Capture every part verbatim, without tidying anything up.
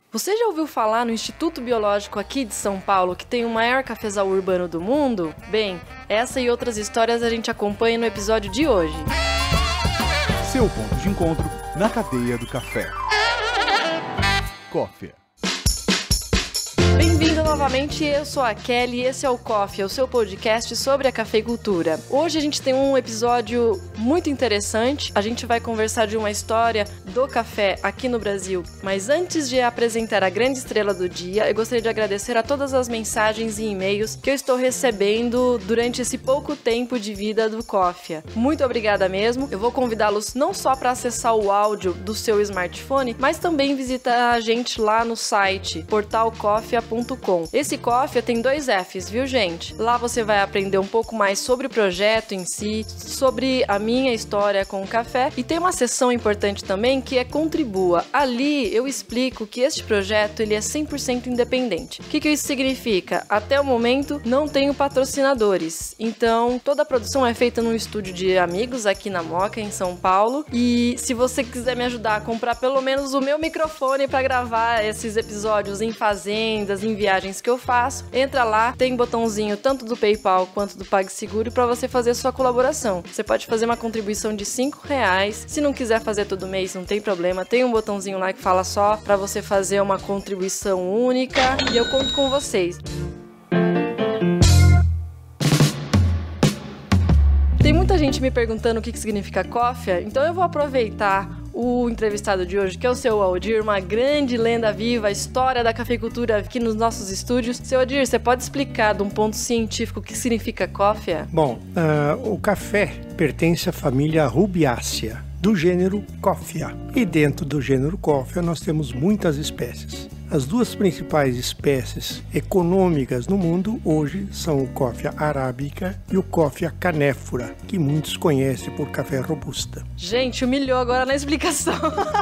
Você já ouviu falar no Instituto Biológico aqui de São Paulo, que tem o maior cafezal urbano do mundo? Bem, essa e outras histórias a gente acompanha no episódio de hoje. Seu ponto de encontro na cadeia do café. Coffee. Bem-vindo novamente, eu sou a Kelly e esse é o Coffee, o seu podcast sobre a cafeicultura. Hoje a gente tem um episódio muito interessante, a gente vai conversar de uma história do café aqui no Brasil. Mas antes de apresentar a grande estrela do dia, eu gostaria de agradecer a todas as mensagens e e-mails que eu estou recebendo durante esse pouco tempo de vida do Coffee. Muito obrigada mesmo, eu vou convidá-los não só para acessar o áudio do seu smartphone, mas também visitar a gente lá no site portal coffee ponto com. Esse Coffee tem dois Fs, viu, gente? Lá você vai aprender um pouco mais sobre o projeto em si, sobre a minha história com o café, e tem uma seção importante também que é Contribua. Ali eu explico que este projeto ele é cem por cento independente. O que, que isso significa? Até o momento não tenho patrocinadores, então toda a produção é feita num estúdio de amigos aqui na Moca, em São Paulo, e se você quiser me ajudar a comprar pelo menos o meu microfone para gravar esses episódios em fazendas, em viagens que eu faço, entra lá, tem botãozinho tanto do PayPal quanto do PagSeguro para você fazer a sua colaboração. Você pode fazer uma contribuição de cinco reais, se não quiser fazer todo mês, não tem problema, tem um botãozinho lá que fala só para você fazer uma contribuição única e eu conto com vocês. Tem muita gente me perguntando o que significa Coffee, então eu vou aproveitar o entrevistado de hoje, que é o seu Aldir, uma grande lenda viva, a história da cafeicultura aqui nos nossos estúdios. Seu Aldir, você pode explicar de um ponto científico o que significa Coffee? Bom, uh, o café pertence à família Rubiácea, do gênero Coffea. E dentro do gênero Coffea nós temos muitas espécies. As duas principais espécies econômicas no mundo hoje são o Coffea arábica e o Coffea canephora, que muitos conhecem por café robusta. Gente, humilhou agora na explicação.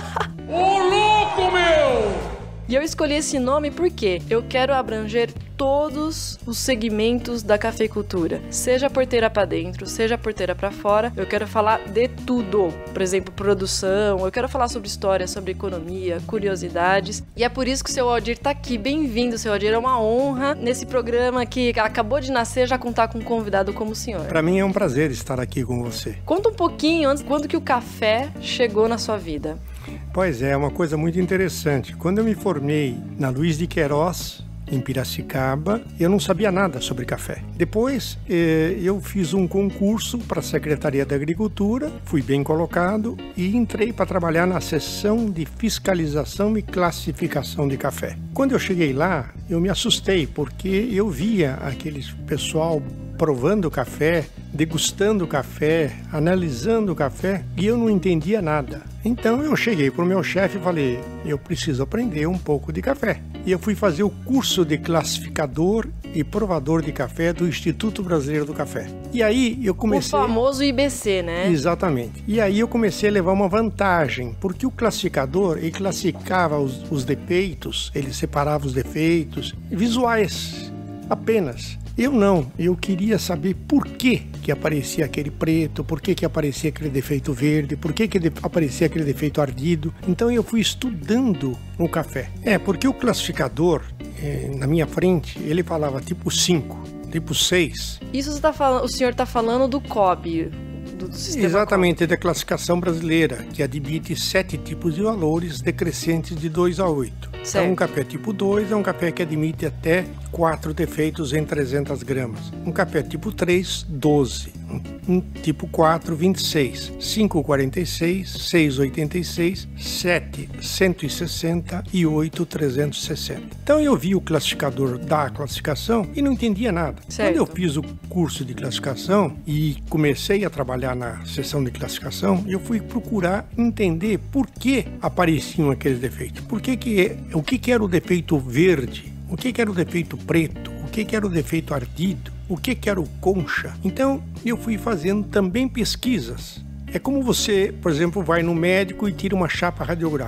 Ô louco, meu! E eu escolhi esse nome porque eu quero abranger todos os segmentos da cafeicultura, seja a porteira para dentro, seja a porteira para fora. Eu quero falar de tudo, por exemplo, produção, eu quero falar sobre história, sobre economia, curiosidades, e é por isso que o seu Aldir tá aqui. Bem-vindo, seu Aldir, é uma honra nesse programa que acabou de nascer já contar com um convidado como o senhor. Para mim é um prazer estar aqui com você. Conta um pouquinho antes, quando que o café chegou na sua vida? Pois é, é uma coisa muito interessante. Quando eu me formei na Luiz de Queiroz, em Piracicaba, eu não sabia nada sobre café. Depois, eh, eu fiz um concurso para a Secretaria da Agricultura, fui bem colocado e entrei para trabalhar na seção de fiscalização e classificação de café. Quando eu cheguei lá, eu me assustei, porque eu via aquele pessoal provando o café, degustando o café, analisando o café, e eu não entendia nada. Então eu cheguei para o meu chefe e falei, eu preciso aprender um pouco de café. E eu fui fazer o curso de classificador e provador de café do Instituto Brasileiro do Café. E aí eu comecei... O famoso I B C, né? Exatamente. E aí eu comecei a levar uma vantagem, porque o classificador, ele classificava os, os defeitos, ele separava os defeitos visuais apenas. Eu não, eu queria saber por que que aparecia aquele preto, por que que aparecia aquele defeito verde, por que que aparecia aquele defeito ardido. Então eu fui estudando o café. É, porque o classificador, é, na minha frente, ele falava tipo cinco, tipo seis. Isso você tá falando, o senhor está falando do C O B, do, do sistema Exatamente, da classificação brasileira, que admite sete tipos de valores decrescentes de dois a oito. Certo. Então, um café tipo dois é um café que admite até quatro defeitos em trezentas gramas. Um café tipo três, doze. Um tipo quatro, vinte e seis. cinco, quarenta e seis. seis, oitenta e seis. sete, cento e sessenta. E oito, trezentos e sessenta. Então, eu vi o classificador da classificação e não entendia nada. Certo. Quando eu fiz o curso de classificação e comecei a trabalhar na seção de classificação, eu fui procurar entender por que apareciam aqueles defeitos. Por que que, o que, que era o defeito verde? O que, que era o defeito preto? O que, que era o defeito ardido? O que, que era o concha? Então, eu fui fazendo também pesquisas. É como você, por exemplo, vai no médico e tira uma chapa radiográfica.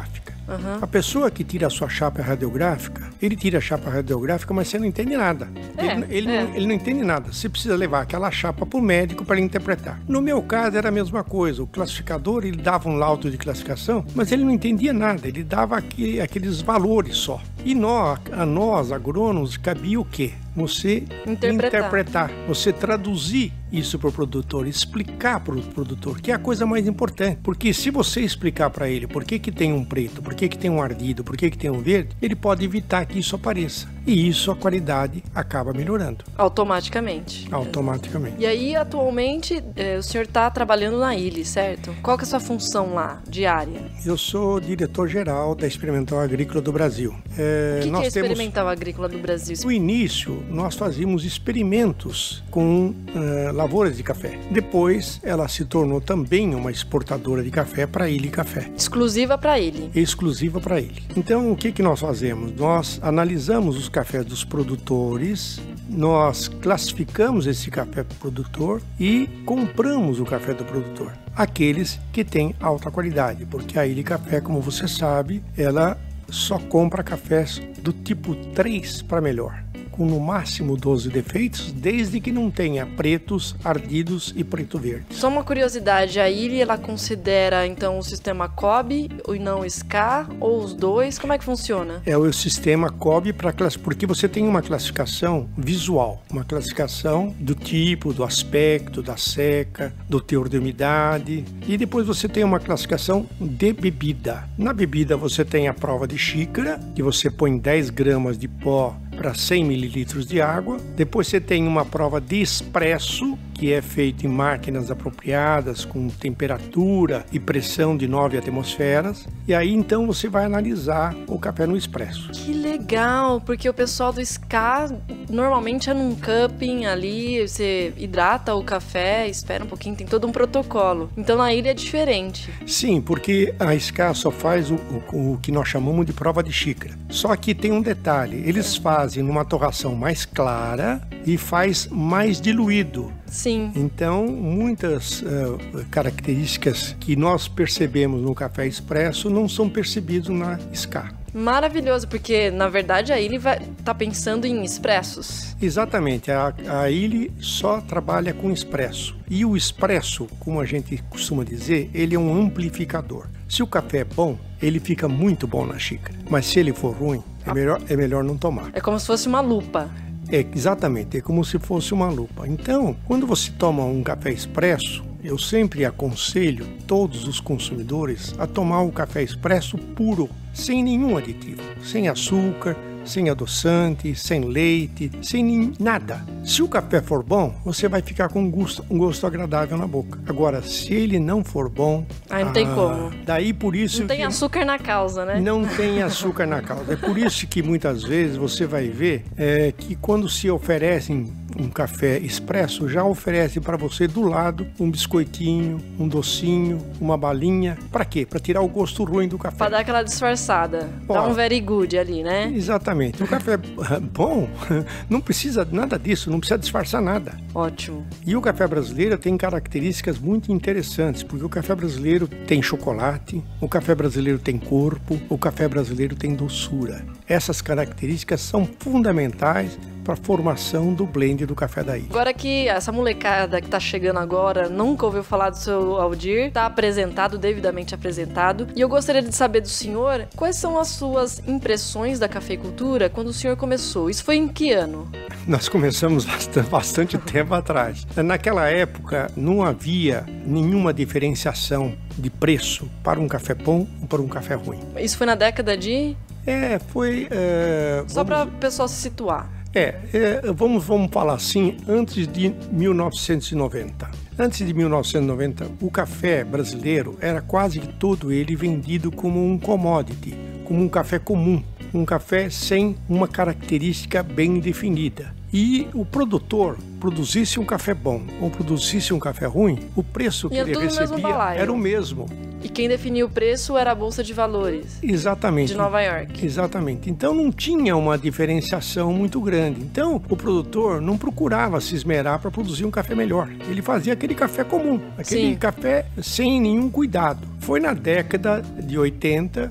Uhum. A pessoa que tira a sua chapa radiográfica, ele tira a chapa radiográfica, mas você não entende nada. É, ele, ele, é. Não, ele não entende nada. Você precisa levar aquela chapa para o médico para ele interpretar. No meu caso, era a mesma coisa. O classificador, ele dava um laudo de classificação, mas ele não entendia nada. Ele dava aqui, aqueles valores só. E nós, a nós, agrônomos, cabia o quê? Você interpretar. interpretar, você traduzir isso para o produtor, explicar para o produtor, que é a coisa mais importante. Porque se você explicar para ele por que, que tem um preto, por que, que tem um ardido, por que, que tem um verde, ele pode evitar que isso apareça. E isso a qualidade acaba melhorando. Automaticamente. Automaticamente. E aí, atualmente, eh, o senhor está trabalhando na I L I, certo? Qual que é a sua função lá, diária? Eu sou diretor-geral da Experimental Agrícola do Brasil. É, O que, nós que é a temos... Experimental Agrícola do Brasil? No início, nós fazíamos experimentos com uh, lavouras de café. Depois, ela se tornou também uma exportadora de café para a I L I Café. Exclusiva para a I L I. Exclusiva para a I L I. Então, o que, que nós fazemos? Nós analisamos os cafés dos produtores, nós classificamos esse café para o produtor e compramos o café do produtor. Aqueles que têm alta qualidade, porque a I L I Café, como você sabe, ela só compra cafés do tipo três para melhor, com no máximo doze defeitos, desde que não tenha pretos, ardidos e preto verde. Só uma curiosidade, a I L I, ela considera então o sistema C O B e não S C A, ou os dois? Como é que funciona? É o sistema C O B para classificar, porque você tem uma classificação visual, uma classificação do tipo, do aspecto, da seca, do teor de umidade, e depois você tem uma classificação de bebida. Na bebida você tem a prova de xícara, que você põe dez gramas de pó para cem mililitros de água. Depois você tem uma prova de expresso, que é feita em máquinas apropriadas, com temperatura e pressão de nove atmosferas. E aí então você vai analisar o café no expresso. Que legal, porque o pessoal do S C A normalmente é num cupping ali, você hidrata o café, espera um pouquinho, tem todo um protocolo. Então na ilha é diferente. Sim, porque a S C A só faz o, o, o que nós chamamos de prova de xícara. Só que tem um detalhe, eles fazem numa torração mais clara e faz mais diluído. Sim. Então, muitas uh, características que nós percebemos no café expresso não são percebidas na S C A. Maravilhoso, porque na verdade a I L I vai tá pensando em expressos. Exatamente, a, a I L I só trabalha com expresso. E o expresso, como a gente costuma dizer, ele é um amplificador. Se o café é bom, ele fica muito bom na xícara. Mas se ele for ruim, é melhor, é melhor não tomar. É como se fosse uma lupa. É, exatamente, é como se fosse uma lupa. Então, quando você toma um café expresso, eu sempre aconselho todos os consumidores a tomar o café expresso puro, sem nenhum aditivo, sem açúcar, sem adoçante, sem leite, sem nada. Se o café for bom, você vai ficar com um gosto, um gosto agradável na boca. Agora, se ele não for bom... Aí não ah, tem como. Daí por isso Não tem que açúcar na causa, né? Não tem açúcar na causa. É por isso que muitas vezes você vai ver é, que quando se oferecem um café expresso, já oferece para você do lado um biscoitinho, um docinho, uma balinha. Para quê? Para tirar o gosto ruim do café. Para dar aquela disfarçada. Ó, Dá um very good ali, né? Exatamente. O café bom não precisa nada disso, não precisa disfarçar nada. Ótimo. E o café brasileiro tem características muito interessantes, porque o café brasileiro tem chocolate, o café brasileiro tem corpo, o café brasileiro tem doçura. Essas características são fundamentais para a formação do blend do café da ilha. Agora que essa molecada que está chegando agora nunca ouviu falar do seu Aldir, está apresentado, devidamente apresentado, e eu gostaria de saber do senhor quais são as suas impressões da cafeicultura quando o senhor começou. Isso foi em que ano? Nós começamos bastante, bastante tempo atrás. Naquela época não havia nenhuma diferenciação de preço para um café bom ou para um café ruim. Isso foi na década de... É, foi... É, Só vamos... para o pessoal se situar. É, é vamos, vamos falar assim, antes de mil novecentos e noventa. Antes de mil novecentos e noventa, o café brasileiro era quase que todo ele vendido como um commodity, como um café comum, um café sem uma característica bem definida. E o produtor produzisse um café bom ou produzisse um café ruim, o preço que ele recebia era o mesmo. E quem definia o preço era a Bolsa de Valores. Exatamente. De Nova York. Exatamente. Então não tinha uma diferenciação muito grande. Então o produtor não procurava se esmerar para produzir um café melhor. Ele fazia aquele café comum, aquele Sim. café sem nenhum cuidado. Foi na década de oitenta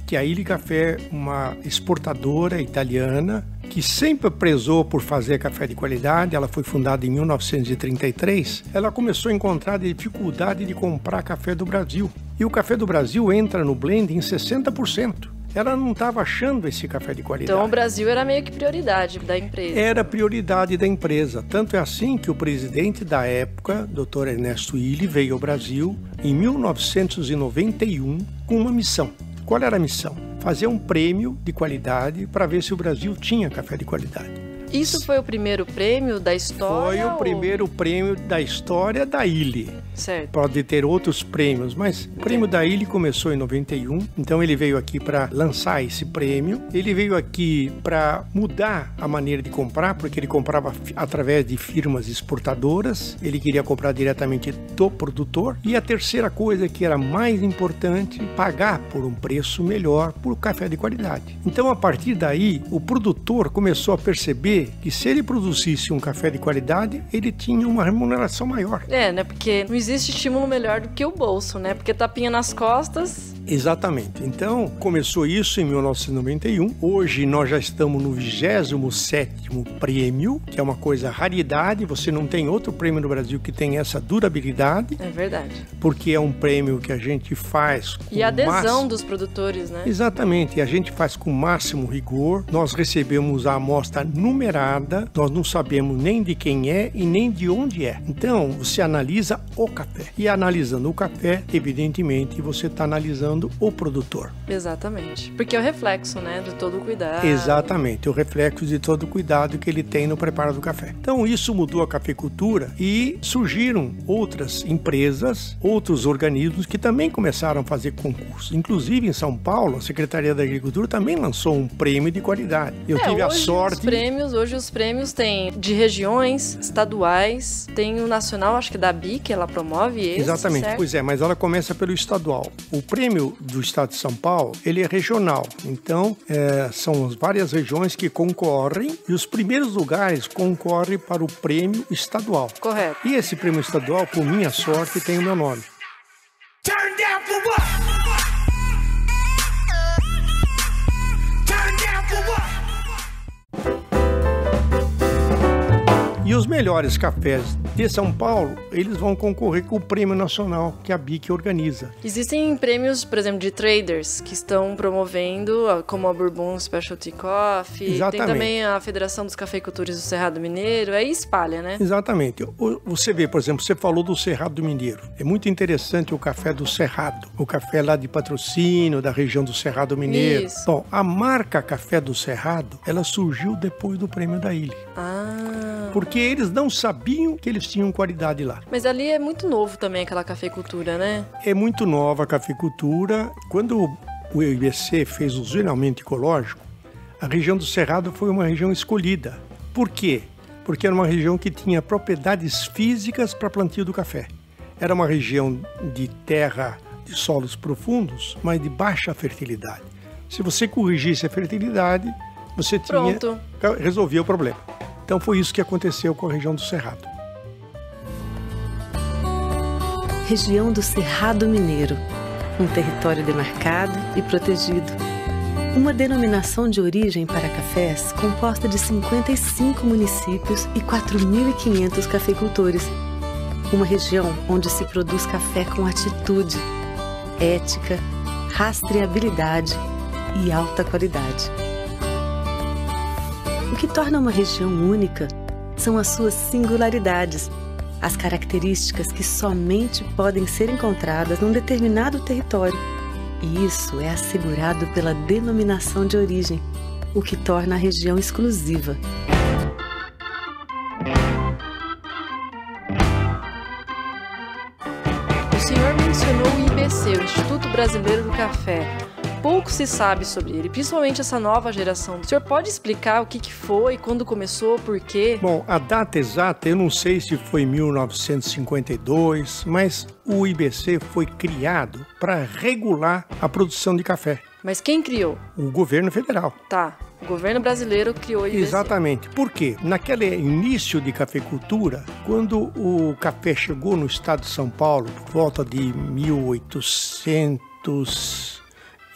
que a Illy Café é uma exportadora italiana que sempre prezou por fazer café de qualidade. Ela foi fundada em mil novecentos e trinta e três. Ela começou a encontrar dificuldade de comprar café do Brasil. E o café do Brasil entra no blend em sessenta por cento. Ela não estava achando esse café de qualidade. Então o Brasil era meio que prioridade da empresa. Era prioridade da empresa. Tanto é assim que o presidente da época, doutor Ernesto Illy, veio ao Brasil em mil novecentos e noventa e um com uma missão. Qual era a missão? Fazer um prêmio de qualidade para ver se o Brasil tinha café de qualidade. Isso foi o primeiro prêmio da história? Foi o ou... primeiro prêmio da história da Illy. Certo. Pode ter outros prêmios, mas o prêmio da Illy começou em noventa e um, então ele veio aqui para lançar esse prêmio. Ele veio aqui para mudar a maneira de comprar, porque ele comprava através de firmas exportadoras, ele queria comprar diretamente do produtor. E a terceira coisa que era mais importante, pagar por um preço melhor por café de qualidade. Então, a partir daí, o produtor começou a perceber que se ele produzisse um café de qualidade, ele tinha uma remuneração maior. É, né? Porque não existe estímulo melhor do que o bolso, né? Porque tapinha nas costas... Exatamente. Então, começou isso em mil novecentos e noventa e um. Hoje nós já estamos no vigésimo sétimo prêmio, que é uma coisa raridade. Você não tem outro prêmio no Brasil que tem essa durabilidade. É verdade. Porque é um prêmio que a gente faz com E a adesão máximo... dos produtores, né? Exatamente. E a gente faz com o máximo rigor. Nós recebemos a amostra numerada. Nós não sabemos nem de quem é e nem de onde é. Então, você analisa o café. E analisando o café, evidentemente, você está analisando o produtor. Exatamente. Porque é o reflexo, né, de todo o cuidado. Exatamente, o reflexo de todo o cuidado que ele tem no preparo do café. Então isso mudou a cafeicultura e surgiram outras empresas, outros organismos que também começaram a fazer concursos. Inclusive em São Paulo, a Secretaria da Agricultura também lançou um prêmio de qualidade. Eu é, tive a hoje sorte... Os prêmios, hoje os prêmios têm de regiões, estaduais, tem o nacional, acho que da B I, que ela promove esse, Exatamente, certo? Pois é, mas ela começa pelo estadual. O prêmio do estado de São Paulo, ele é regional. Então, é, são várias regiões que concorrem e os primeiros lugares concorrem para o prêmio estadual. Correto. E esse prêmio estadual, por minha sorte, tem o meu nome. Turn down for what? Turn down for what? E os melhores cafés de São Paulo, eles vão concorrer com o prêmio nacional que a B I C organiza. Existem prêmios, por exemplo, de traders que estão promovendo, como a Bourbon Specialty Coffee. Exatamente. Tem também a Federação dos Cafeicultores do Cerrado Mineiro. Aí espalha, né? Exatamente. Você vê, por exemplo, você falou do Cerrado Mineiro. É muito interessante o café do Cerrado. O café lá de Patrocínio, da região do Cerrado Mineiro. Isso. Bom, a marca Café do Cerrado, ela surgiu depois do prêmio da Illy. Ah... Porque eles não sabiam que eles tinham qualidade lá. Mas ali é muito novo também aquela cafeicultura, né? É muito nova a cafeicultura. Quando o I B C fez o zoneamento ecológico, a região do Cerrado foi uma região escolhida. Por quê? Porque era uma região que tinha propriedades físicas para plantio do café. Era uma região de terra, de solos profundos, mas de baixa fertilidade. Se você corrigisse a fertilidade, você tinha... Pronto. Resolvia o problema. Então foi isso que aconteceu com a região do Cerrado. Região do Cerrado Mineiro, um território demarcado e protegido. Uma denominação de origem para cafés composta de cinquenta e cinco municípios e quatro mil e quinhentos cafeicultores. Uma região onde se produz café com atitude, ética, rastreabilidade e alta qualidade. O que torna uma região única são as suas singularidades, as características que somente podem ser encontradas num determinado território. E isso é assegurado pela denominação de origem, o que torna a região exclusiva. O senhor mencionou o I B C, o Instituto Brasileiro do Café. Pouco se sabe sobre ele, principalmente essa nova geração. O senhor pode explicar o que, que foi, quando começou, por quê? Bom, a data exata, eu não sei se foi em mil novecentos e cinquenta e dois, mas o I B C foi criado para regular a produção de café. Mas quem criou? O governo federal. Tá, o governo brasileiro criou o I B C. Exatamente. Por quê? Naquele início de cafeicultura, quando o café chegou no estado de São Paulo, por volta de mil e oitocentos...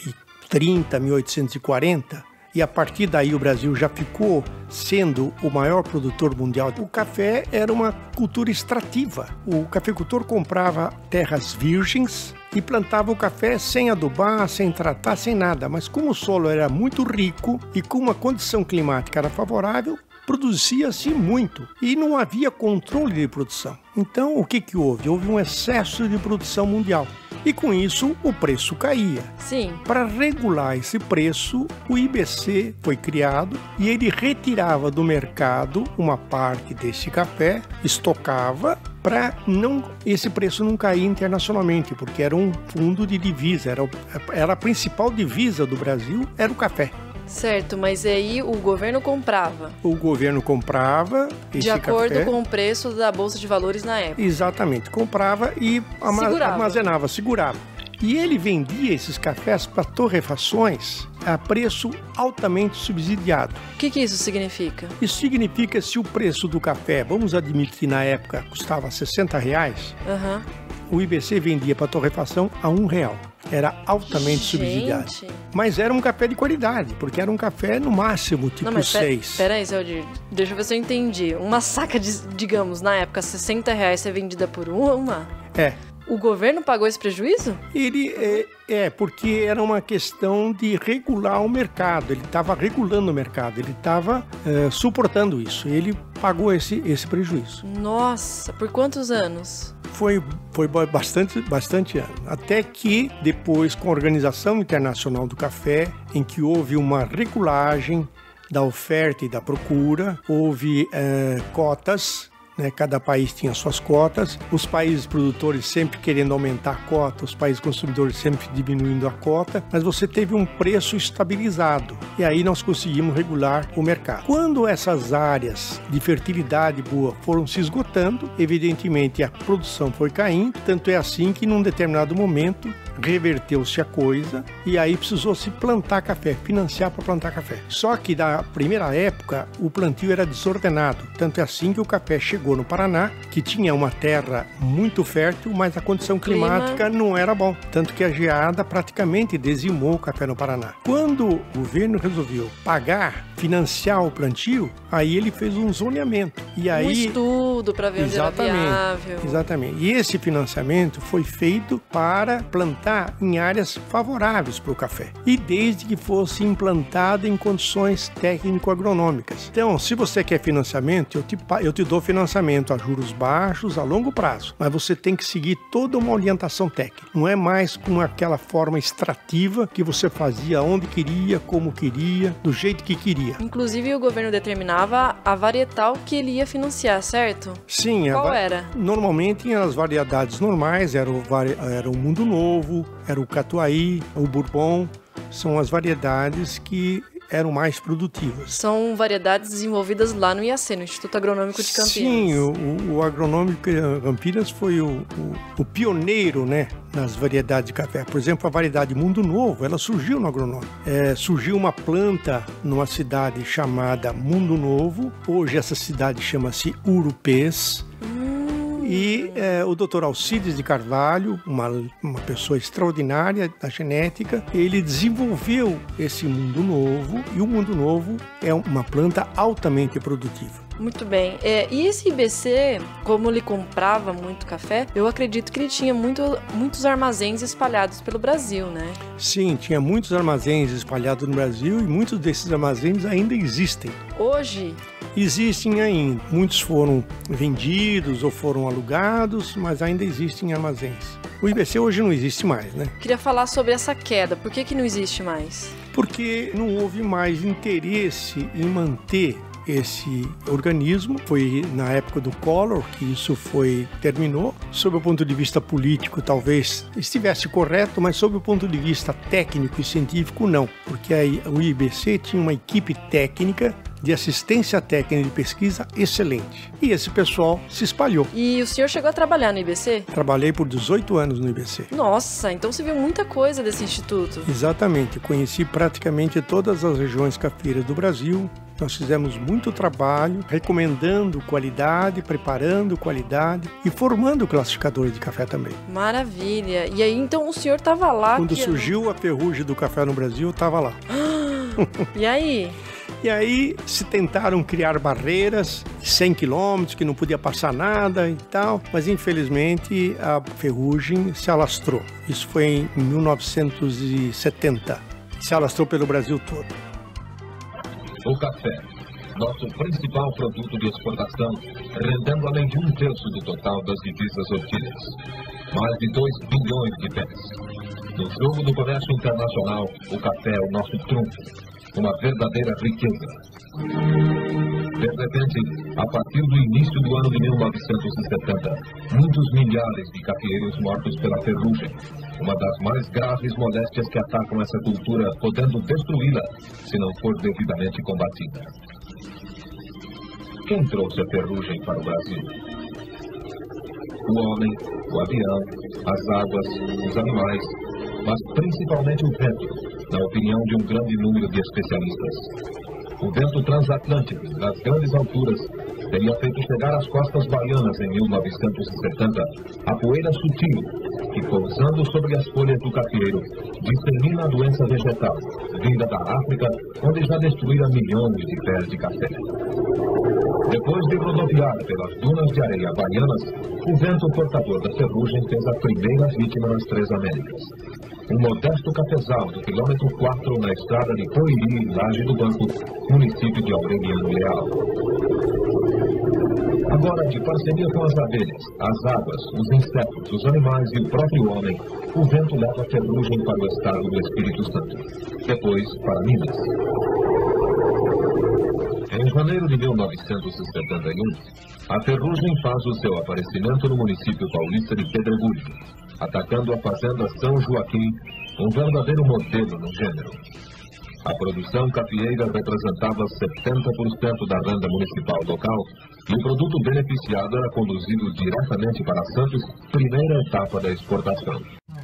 trinta, mil oitocentos e quarenta, e a partir daí o Brasil já ficou sendo o maior produtor mundial. O café era uma cultura extrativa. O cafeicultor comprava terras virgens e plantava o café sem adubar, sem tratar, sem nada. Mas como o solo era muito rico e com uma condição climática era favorável, produzia-se muito e não havia controle de produção. Então, o que que houve? Houve um excesso de produção mundial. E com isso, o preço caía. Sim. Para regular esse preço, o I B C foi criado e ele retirava do mercado uma parte desse café, estocava para não esse preço não cair internacionalmente, porque era um fundo de divisa, era, era a principal divisa do Brasil, era o café. Certo, mas aí o governo comprava. O governo comprava esse de acordo café, com o preço da Bolsa de Valores na época. Exatamente, comprava e ama- Segurava. armazenava, segurava. E ele vendia esses cafés para torrefações a preço altamente subsidiado. O que que isso significa? Isso significa que se o preço do café, vamos admitir que na época custava sessenta reais, Aham. o I B C vendia para torrefação a um real. Era altamente Gente. subsidiado. Mas era um café de qualidade, porque era um café no máximo tipo Não, mas pera, seis. pera aí, seu Aldir. Deixa eu ver se eu entendi. Uma saca de, digamos, na época, sessenta reais ser vendida por uma? É. O governo pagou esse prejuízo? Ele é, é, porque era uma questão de regular o mercado. Ele estava regulando o mercado, ele estava é, suportando isso. Ele pagou esse, esse prejuízo. Nossa, por quantos anos? Foi, foi bastante, bastante ano. Até que depois, com a Organização Internacional do Café, em que houve uma regulagem da oferta e da procura, houve é, cotas. Né? Cada país tinha suas cotas, os países produtores sempre querendo aumentar a cota, os países consumidores sempre diminuindo a cota, mas você teve um preço estabilizado e aí nós conseguimos regular o mercado. Quando essas áreas de fertilidade boa foram se esgotando, evidentemente a produção foi caindo, tanto é assim que num determinado momento reverteu-se a coisa e aí precisou se plantar café, financiar para plantar café. Só que na primeira época o plantio era desordenado, tanto é assim que o café chegou no Paraná, que tinha uma terra muito fértil, mas a condição climática Clima. não era bom, tanto que a geada praticamente dizimou o café no Paraná. Quando o governo resolveu pagar, financiar o plantio, aí ele fez um zoneamento. E aí, um estudo para ver onde era viável. Exatamente. E esse financiamento foi feito para plantar em áreas favoráveis para o café. E desde que fosse implantado em condições técnico-agronômicas. Então, se você quer financiamento, eu te, eu te dou financiamento a juros baixos, a longo prazo. Mas você tem que seguir toda uma orientação técnica. Não é mais com aquela forma extrativa que você fazia onde queria, como queria, do jeito que queria. Inclusive, o governo determinava a varietal que ele ia financiar, certo? Sim. Qual a, era? Normalmente, as variedades normais, era o, era o Mundo Novo, era o Catuai, o Bourbon, são as variedades que eram mais produtivas. São variedades desenvolvidas lá no I A C, no Instituto Agronômico de Campinas. Sim, o, o Agronômico de Campinas foi o, o, o pioneiro, né, nas variedades de café. Por exemplo, a variedade Mundo Novo, ela surgiu no agronômico. É, surgiu uma planta numa cidade chamada Mundo Novo. Hoje essa cidade chama-se Urupês. Hum. E é, o doutor Alcides de Carvalho, uma, uma pessoa extraordinária da genética, ele desenvolveu esse Mundo Novo, e o Mundo Novo é uma planta altamente produtiva. Muito bem. É, e esse I B C, como ele comprava muito café, eu acredito que ele tinha muito, muitos armazéns espalhados pelo Brasil, né? Sim, tinha muitos armazéns espalhados no Brasil e muitos desses armazéns ainda existem. Hoje? Existem ainda. Muitos foram vendidos ou foram alugados, mas ainda existem armazéns. O I B C hoje não existe mais, né? Queria falar sobre essa queda. Por que que não existe mais? Porque não houve mais interesse em manter esse organismo. Foi na época do Collor que isso foi terminou. Sob o ponto de vista político, talvez estivesse correto, mas sob o ponto de vista técnico e científico, não. Porque aí o I B C tinha uma equipe técnica de assistência técnica de pesquisa excelente. E esse pessoal se espalhou. E o senhor chegou a trabalhar no I B C? Trabalhei por dezoito anos no I B C. Nossa, então você viu muita coisa desse instituto. Exatamente. Conheci praticamente todas as regiões cafeiras do Brasil. Nós fizemos muito trabalho recomendando qualidade, preparando qualidade e formando classificadores de café também. Maravilha. E aí, então, o senhor estava lá... Quando que... surgiu a ferrugem do café no Brasil, eu estava lá. E aí? E aí se tentaram criar barreiras de cem quilômetros, que não podia passar nada e tal, mas infelizmente a ferrugem se alastrou. Isso foi em mil novecentos e setenta. Se alastrou pelo Brasil todo. O café, nosso principal produto de exportação, rendendo além de um terço do total das divisas obtidas. Mais de dois bilhões de pés. No jogo do comércio internacional, o café é o nosso trunfo. Uma verdadeira riqueza. De repente, a partir do início do ano de mil novecentos e setenta, muitos milhares de cafeeiros mortos pela ferrugem, uma das mais graves moléstias que atacam essa cultura, podendo destruí-la se não for devidamente combatida. Quem trouxe a ferrugem para o Brasil? O homem, o avião, as águas, os animais, mas principalmente o vento, na opinião de um grande número de especialistas. O vento transatlântico, nas grandes alturas, teria feito chegar às costas baianas em mil novecentos e setenta a poeira sutil, que pousando sobre as folhas do cafeiro, dissemina a doença vegetal, vinda da África, onde já destruíra milhões de pés de café. Depois de rodoviar pelas dunas de areia baianas, o vento portador da ferrugem fez a primeira vítima nas três Américas. Um modesto cafezal do quilômetro quatro na estrada de Poiri, Laje do Banco, município de Aureliano Leal. Agora, de parceria com as abelhas, as águas, os insetos, os animais e o próprio homem, o vento leva a ferrugem para o estado do Espírito Santo. Depois, para Minas. Em janeiro de mil novecentos e setenta e um, a ferrugem faz o seu aparecimento no município paulista de Pedregulho, atacando a fazenda São Joaquim, um verdadeiro modelo no gênero. A produção cafeeira representava setenta por cento da renda municipal local e o produto beneficiado era conduzido diretamente para Santos, primeira etapa da exportação.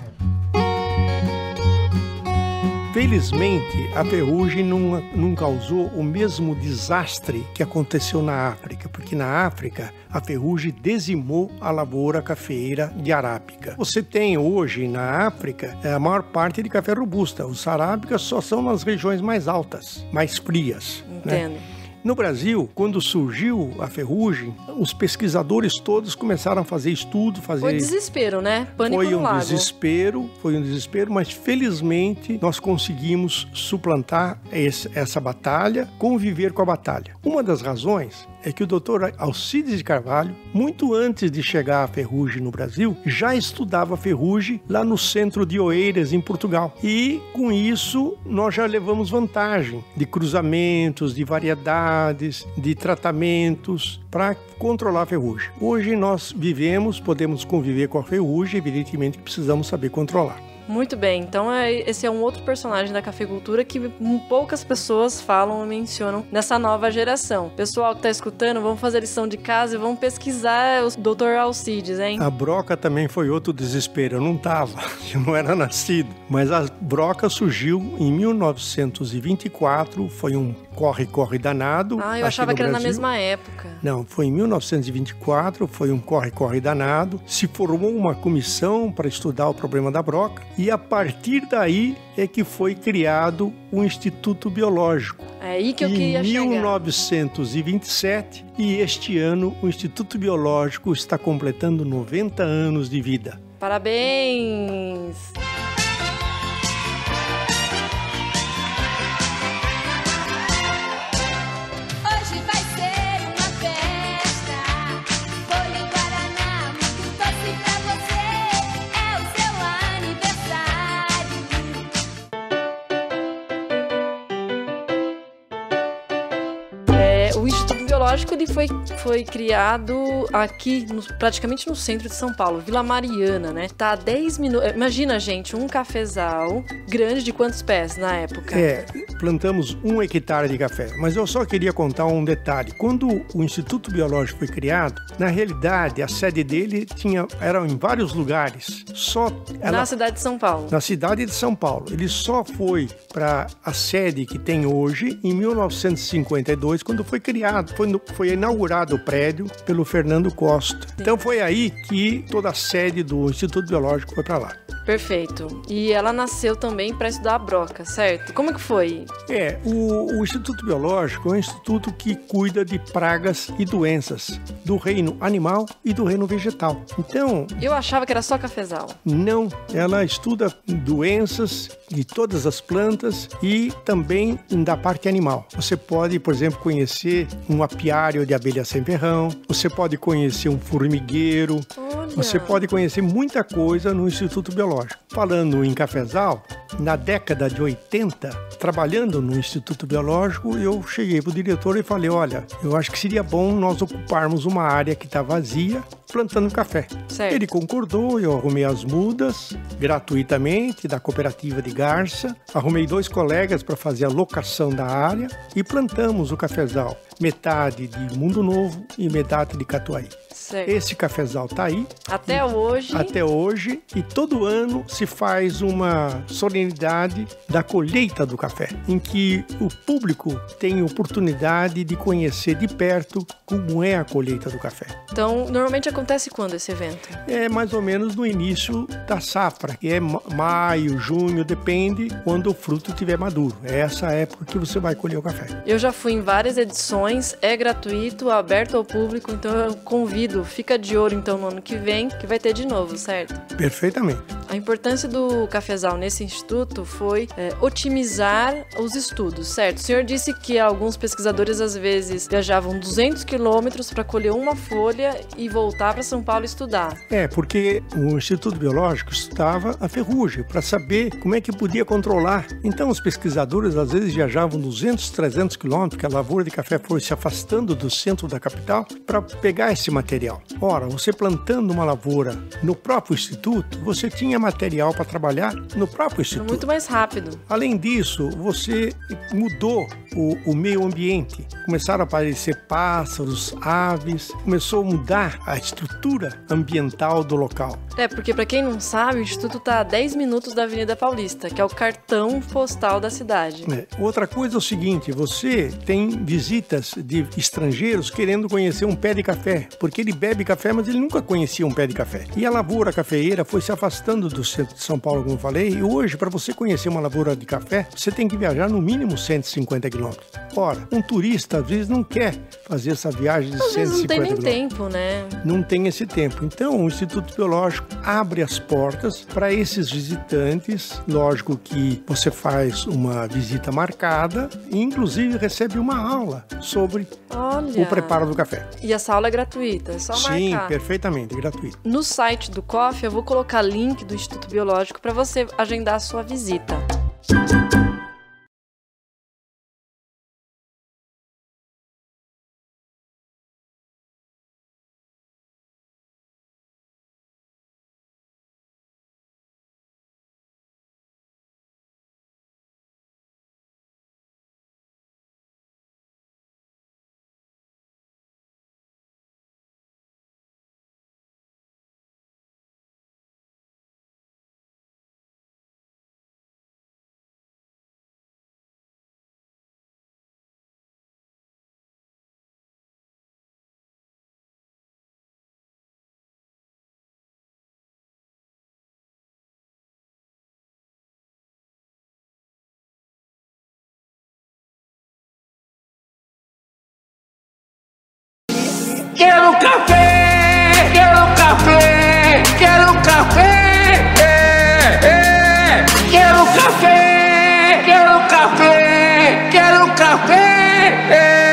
Felizmente, a ferrugem não, não causou o mesmo desastre que aconteceu na África, porque na África a ferrugem dizimou a lavoura cafeeira de arábica. Você tem hoje na África a maior parte de café robusta. Os arábicas só são nas regiões mais altas, mais frias. Entendo. Né? No Brasil, quando surgiu a ferrugem, os pesquisadores todos começaram a fazer estudo, fazer... Foi desespero, né? Pânico Foi no um lago. desespero, foi um desespero, mas felizmente nós conseguimos suplantar esse, essa batalha, conviver com a batalha. Uma das razões é que o doutor Alcides de Carvalho, muito antes de chegar a ferrugem no Brasil, já estudava ferrugem lá no centro de Oeiras, em Portugal. E, com isso, nós já levamos vantagem de cruzamentos, de variedades, de tratamentos para controlar a ferrugem. Hoje nós vivemos, podemos conviver com a ferrugem, evidentemente precisamos saber controlar. Muito bem, então é, esse é um outro personagem da cafeicultura que poucas pessoas falam ou mencionam nessa nova geração. Pessoal que tá escutando, vamos fazer lição de casa e vamos pesquisar o doutor Alcides, hein? A broca também foi outro desespero, eu não tava, eu não era nascido. Mas a broca surgiu em mil novecentos e vinte e quatro, foi um corre-corre danado. Ah, eu achava que era na mesma época. Não, foi em mil novecentos e vinte e quatro, foi um corre-corre danado. Se formou uma comissão para estudar o problema da broca e a partir daí é que foi criado o Instituto Biológico. É aí que eu queria chegar. Em mil novecentos e vinte e sete, e este ano o Instituto Biológico está completando noventa anos de vida. Parabéns! Biológico, ele foi, foi criado aqui, no, praticamente no centro de São Paulo, Vila Mariana, né? Tá a dez minutos... Imagina, gente, um cafezal grande de quantos pés na época? É, plantamos um hectare de café. Mas eu só queria contar um detalhe. Quando o Instituto Biológico foi criado, na realidade, a sede dele tinha, era em vários lugares. Só ela, Na cidade de São Paulo. Na cidade de São Paulo. Ele só foi para a sede que tem hoje em mil novecentos e cinquenta e dois, quando foi criado, foi, no, foi inaugurado o prédio pelo Fernando Costa. Sim. Então foi aí que toda a sede do Instituto Biológico foi para lá. Perfeito. E ela nasceu também para estudar a broca, certo? Como que foi? É, o, o Instituto Biológico é um instituto que cuida de pragas e doenças do reino animal e do reino vegetal. Então... Eu achava que era só cafezal. Não, ela estuda doenças de todas as plantas e também da parte animal. Você pode, por exemplo, conhecer um apiário de abelha sem ferrão, você pode conhecer um formigueiro, Olha. Você pode conhecer muita coisa no Instituto Biológico. Falando em cafezal, na década de oitenta, trabalhando no Instituto Biológico, eu cheguei para o diretor e falei, olha, eu acho que seria bom nós ocuparmos uma área que está vazia, plantando café. Certo. Ele concordou, eu arrumei as mudas gratuitamente da cooperativa de Garça, arrumei dois colegas para fazer a locação da área e plantamos o cafezal. Metade de Mundo Novo e metade de Catuaí. Certo. Esse cafezal está aí. Até hoje. Até hoje. E todo ano se faz uma solenidade da colheita do café, em que o público tem oportunidade de conhecer de perto como é a colheita do café. Então, normalmente acontece quando esse evento? É mais ou menos no início da safra, que é maio, junho, depende quando o fruto estiver maduro. É essa época que você vai colher o café. Eu já fui em várias edições, é gratuito, aberto ao público, então eu convido, fica de olho então no ano que vem, que vai ter de novo, certo? Perfeitamente. A importância do cafezal nesse instituto foi é, otimizar os estudos, certo? O senhor disse que alguns pesquisadores às vezes viajavam duzentos quilômetros para colher uma folha e voltar para São Paulo estudar. É, porque o Instituto Biológico estudava a ferrugem para saber como é que podia controlar. Então os pesquisadores às vezes viajavam duzentos, trezentos quilômetros, que a lavoura de café foi se afastando do centro da capital para pegar esse material. Ora, você plantando uma lavoura no próprio instituto, você tinha material para trabalhar no próprio instituto. Muito mais rápido. Além disso, você mudou o, o meio ambiente. Começaram a aparecer pássaros, aves, começou a mudar a estrutura ambiental do local. É, porque para quem não sabe, o instituto está a dez minutos da Avenida Paulista, que é o cartão postal da cidade. É. Outra coisa é o seguinte, você tem visitas de estrangeiros querendo conhecer um pé de café, porque ele bebe café, mas ele nunca conhecia um pé de café. E a lavoura cafeeira foi se afastando do centro de São Paulo, como eu falei, e hoje, para você conhecer uma lavoura de café, você tem que viajar no mínimo cento e cinquenta quilômetros. Ora, um turista, às vezes, não quer fazer essa viagem de às cento e cinquenta quilômetros. Não tem nem tempo, né? Não tem esse tempo. Então, o Instituto Biológico abre as portas para esses visitantes. Lógico que você faz uma visita marcada e, inclusive, recebe uma aula sobre Olha. o preparo do café. E essa aula é gratuita, é só Sim, marcar. perfeitamente, é gratuito. No site do C O F, eu vou colocar link do Instituto Biológico para você agendar a sua visita. Quero café, quero café, quero café, é, é. Quero café, quero café, quero café, é.